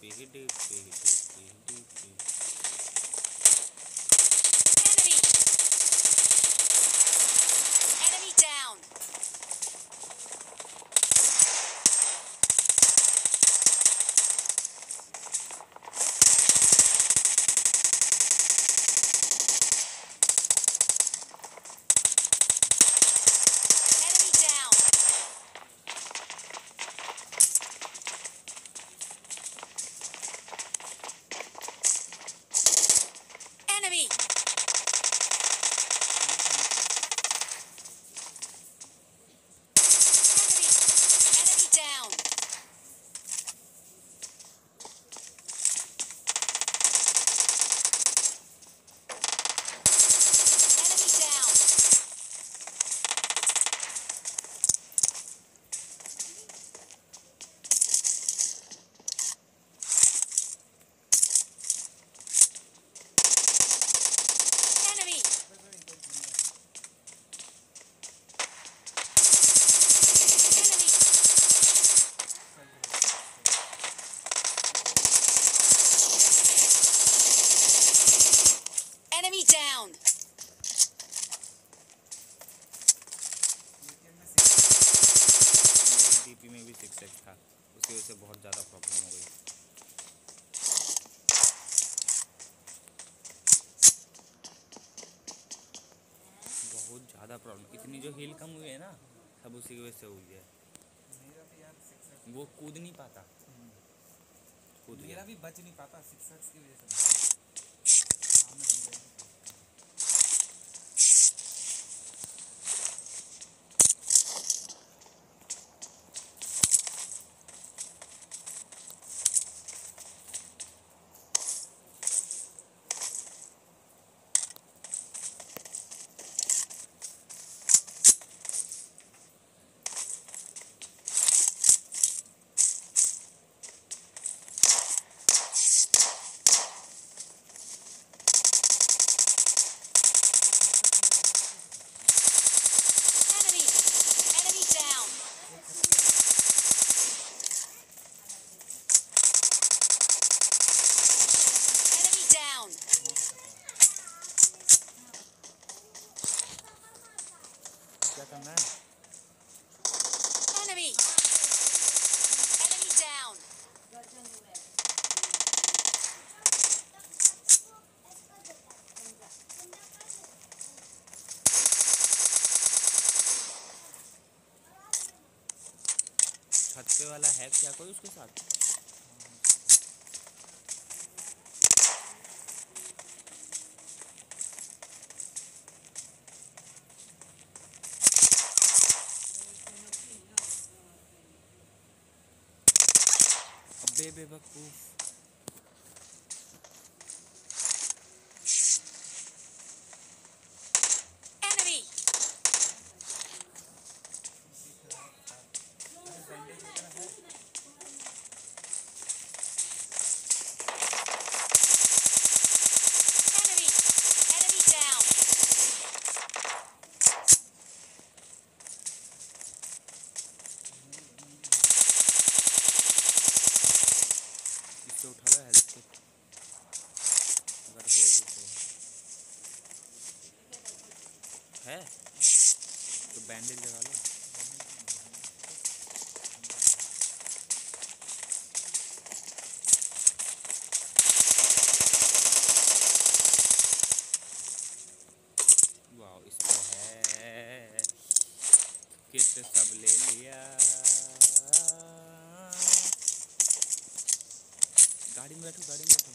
Enemy down. Enemy down. Enemy. Enemy down. Enemy down. Enemy. Enemy. Enemy down. DP में भी 6x था, उसकी वजह से बहुत ज़्यादा प्रॉब्लम हो गई। बहुत ज़्यादा प्रॉब्लम, इतनी जो हील कम हुई है ना, सब उसी की वजह से हुई है। वो कूद नहीं पाता, कूद मेरा गया। भी बच नहीं पाता 6x की वजह से। Enemy. Enemy down. Enemy down. क्या करना है? Enemy. Enemy down. छत पे वाला है क्या कोई उसके साथ? अबे बेवकूफ। Enemy. Enemy. Enemy down. इससे उठा लो हेल्थ को, अगर होगी तो। है तो बैंडेज लगा लो। वाह, इसको है किट सब ले लिया। गाड़ी में बैठो, गाड़ी में बैठो।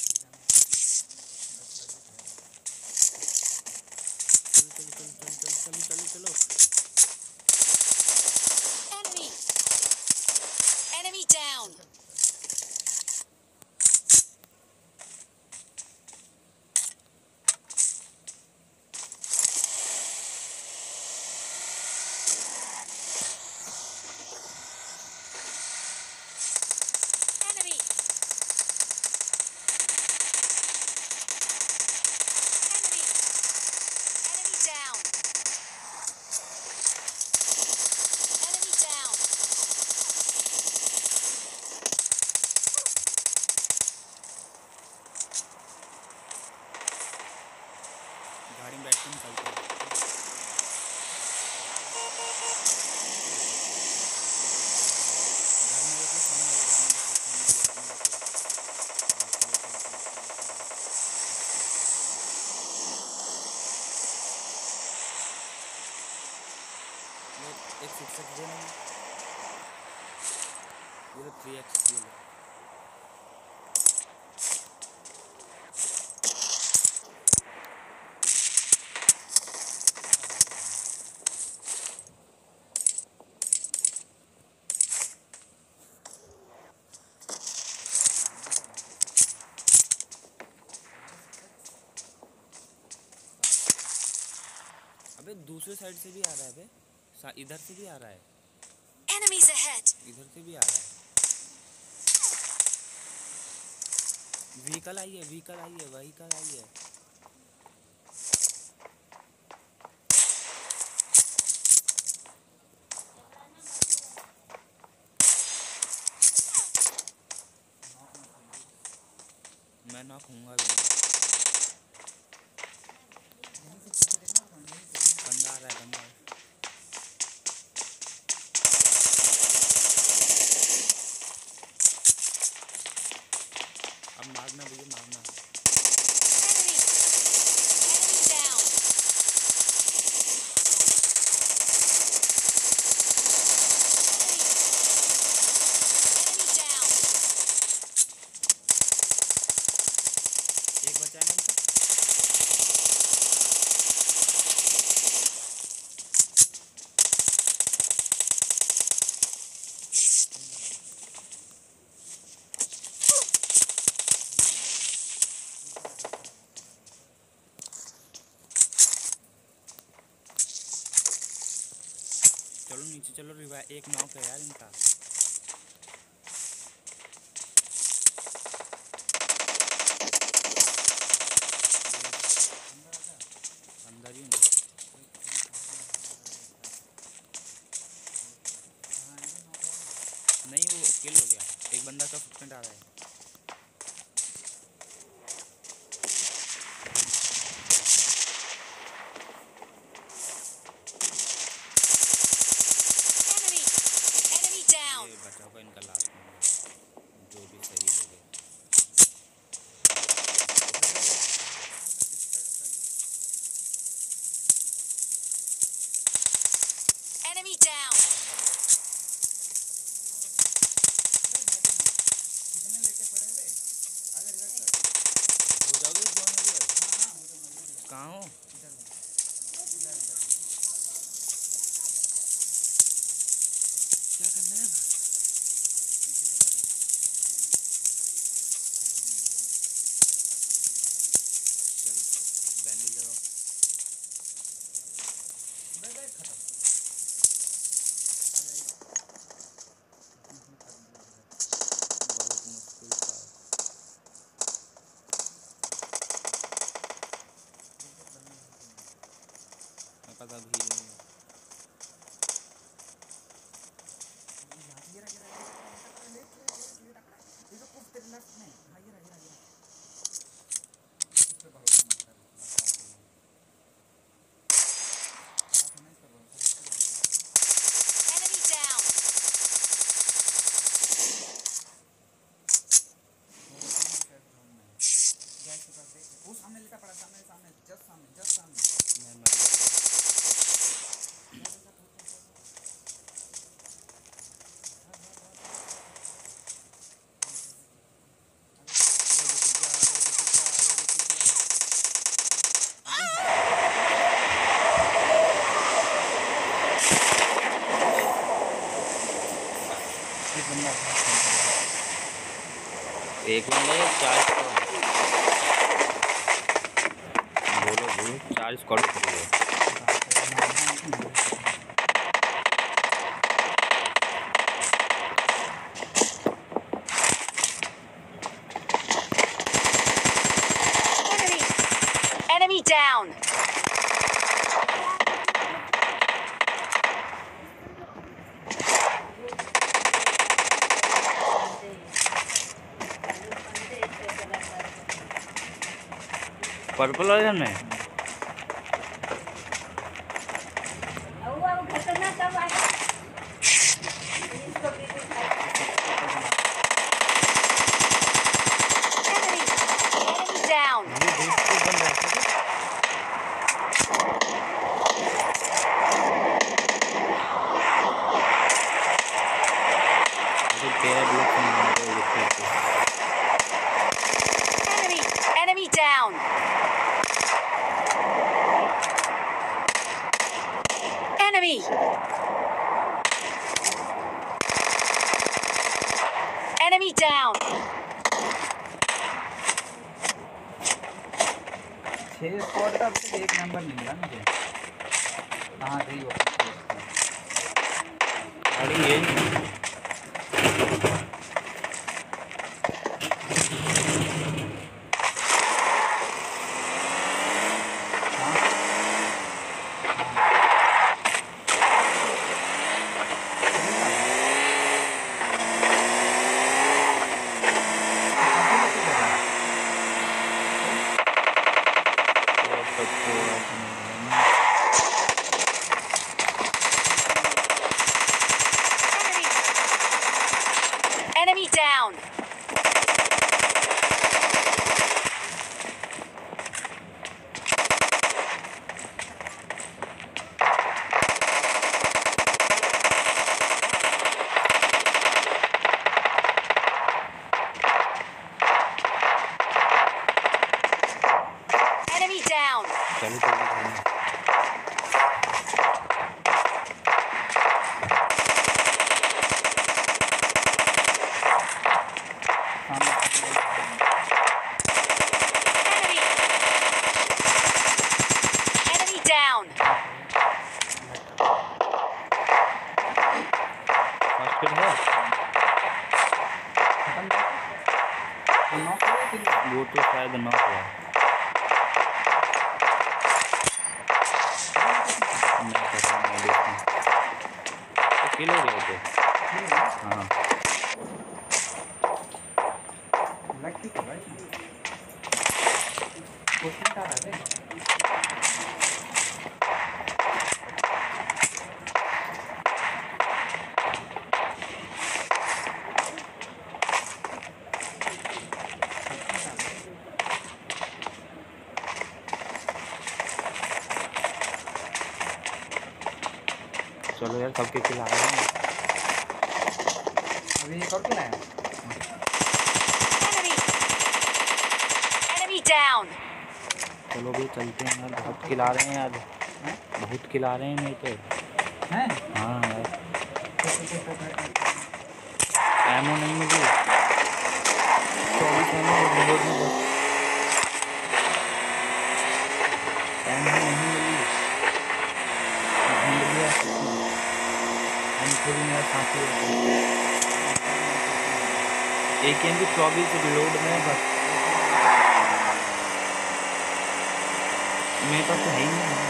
चलो। Enemy. Enemy down. Enemy. Enemy. Enemy down. Enemy down. ये तो 3x की है। अबे दूसरे साइड से भी आ रहा है बे, इधर से भी आ रहा है, Enemies ahead! इधर से भी आ रहा है। व्हीकल आई है, व्हीकल आई है, व्हीकल आई है। मैं नॉक होऊंगा भी नहीं। बंदा आ रहा है, बंदा। अब मारना भैया, मारना। Enemy! Enemy down! Enemy down! एक बचा है ना इनका? चलो नीचे चलो, रिवाइव। एक नॉक है यार इनका। अंदर ही नहीं, नहीं वो किल हो गया। एक बंदा का फुटप्रिंट आ रहा है। Enemy! Enemy down! ये बचा हुआ इनका लास्ट में, जो भी सही हो गए। Enemy down! कितने लेके पड़े थे? अगर इधर कर। हो जाओगे जोन में भी? हाँ हो जाऊंगा। कहाँ हो? इधर इधर इधर। क्या करना है? चलो बैंडेज लगाओ। बैग खत्म। बहुत मुश्किल था। मैं पता भी नहीं है। इसको कुछ तेरे लेफ्ट में। हाँ ये रहा। इस पे भरोसा मत कर। बात नहीं कर भरोसा। Enemy down! गैस के पास देख। वो सामने लेटा पड़ा, सामने जस्ट सामने। मैं मर गया। एक बंदा है, 4 स्क्वाड। बोलो 4 स्क्वाड करिए। Enemy! Enemy down! पर्पल वाले में Enemy! Enemy down! ये देख के बंद रहता है। तो तेरा block Enemy down. Enemy. Enemy down. 6 squad का अभी तक एक नंबर नहीं मिला मुझे। कहाँ गई वो? गाड़ी है Enemy down. Enemy down. चलो चलो Enemy down. फर्स्ट किट है खत्म नॉक हुआ कि वो तो शायद नॉक हुआ मैं कर रहा हूँ देखूं तो किल हो गया तो हाँ लग ठीक है भाई। क्वेश्चन का है चलो यार सबके किल आ रहे हैं अभी एक और किला है। Enemy. Enemy down. चलो भी चलते हैं यार बहुत किल आ रहे हैं यार हैं? बहुत किल आ रहे हैं नहीं तो हैं? हाँ यार एमो नहीं मिली 24 एमो रिलोड में बस एमो नहीं मिली ढूंढ लिया हम थोड़ी मेरा साथी एक एम भी 24 रिलोड में बस मेरे पास तो है ही नहीं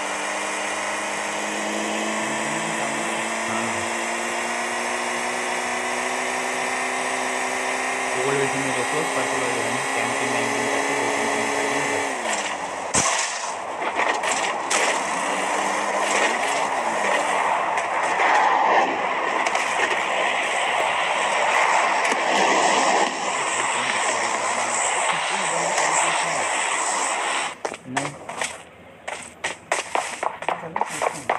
हाँ गूगल वैसे में देखो पर्पल और कैंपिंग वैम्पिंग करके 2-3 दिन करेंगे बस नहीं चलो देखते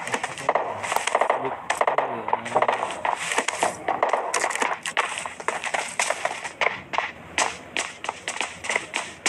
हैं।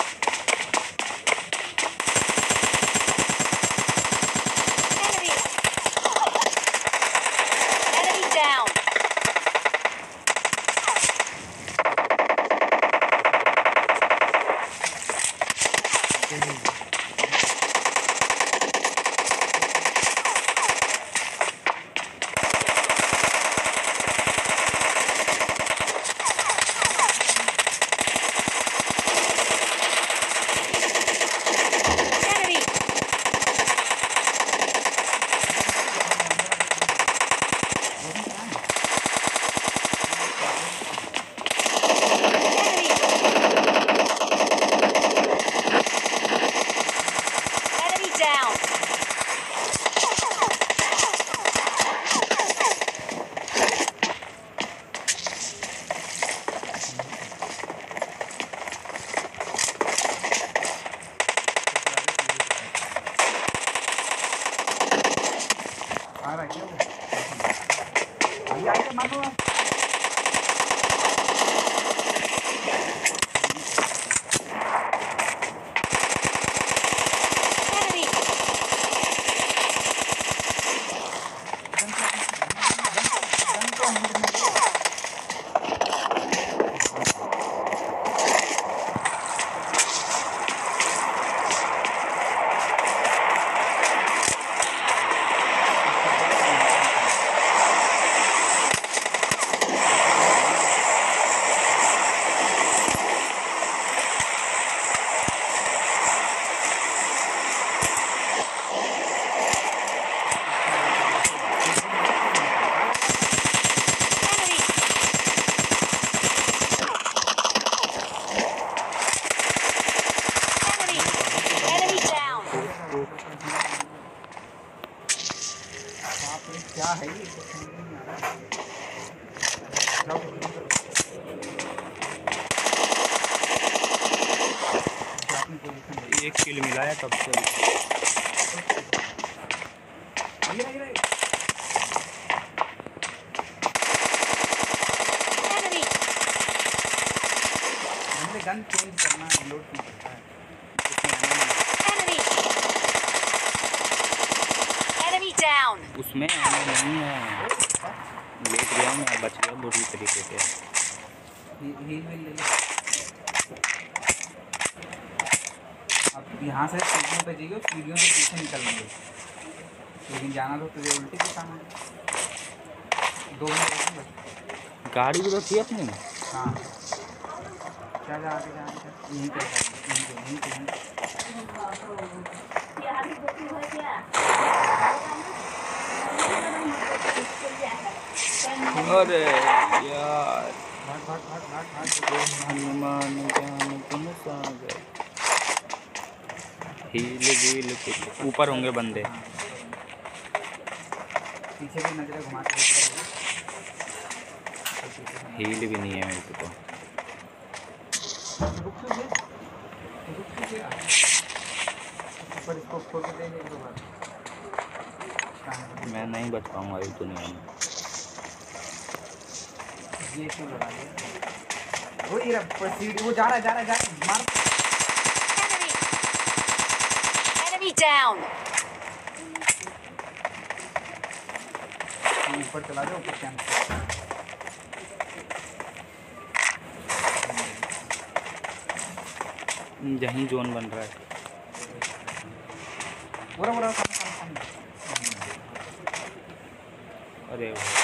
एक किल मिला है तब से। Enemy. हमने गन चेंज करना है, लोड नहीं करता है। Enemy. Enemy down. उसमें आने नहीं है, लेट गया मैं, बच गया बुरी तरीके से। हील ले ले। अब यहाँ से सीढ़ियों पे जाइए, सीढ़ियों से पीछे निकलेंगे, लेकिन जाना तो तुझे उल्टी दिशा में। 2 मिनट बस। गाड़ी भी तो थी अपनी में। हाँ, क्या जा आगे जा यहीं पे यहीं पे। अरे यार, भाग। हनुमान ज्ञान गुण सागर। हील कुछ ऊपर होंगे बंदे। हाँ, पीछे भी नजरें घुमा के देखते रहिए। हील भी नहीं है मेरे को तो। रुक कीजिए। ऊपर इसको खोल के देंगे एक दो बार। मैं नहीं बच पाऊंगा इस दुनिया में। ये क्यों लगा दिया? वो ये सीढ़ी, वो जा रहा है मार। Enemy down. ऊपर चला जाओ, ऊपर कैंप। यहीं जोन बन रहा है। पूरा सामने। अरे